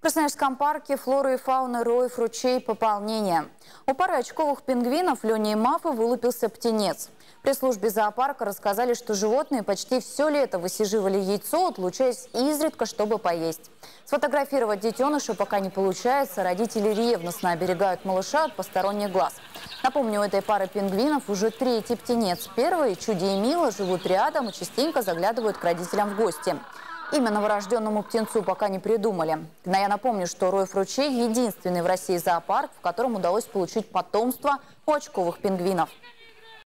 В Красноярском парке флоры и фауны роев ручей пополнения. У пары очковых пингвинов Лёни и Мафы вылупился птенец. В пресс-службе зоопарка рассказали, что животные почти все лето высиживали яйцо, отлучаясь изредка, чтобы поесть. Сфотографировать детеныша пока не получается. Родители ревностно оберегают малыша от посторонних глаз. Напомню, у этой пары пингвинов уже третий птенец. Первые, Чуди и Мила, живут рядом и частенько заглядывают к родителям в гости. Имя новорожденному птенцу пока не придумали. Но я напомню, что Роев ручей – единственный в России зоопарк, в котором удалось получить потомство у очковых пингвинов.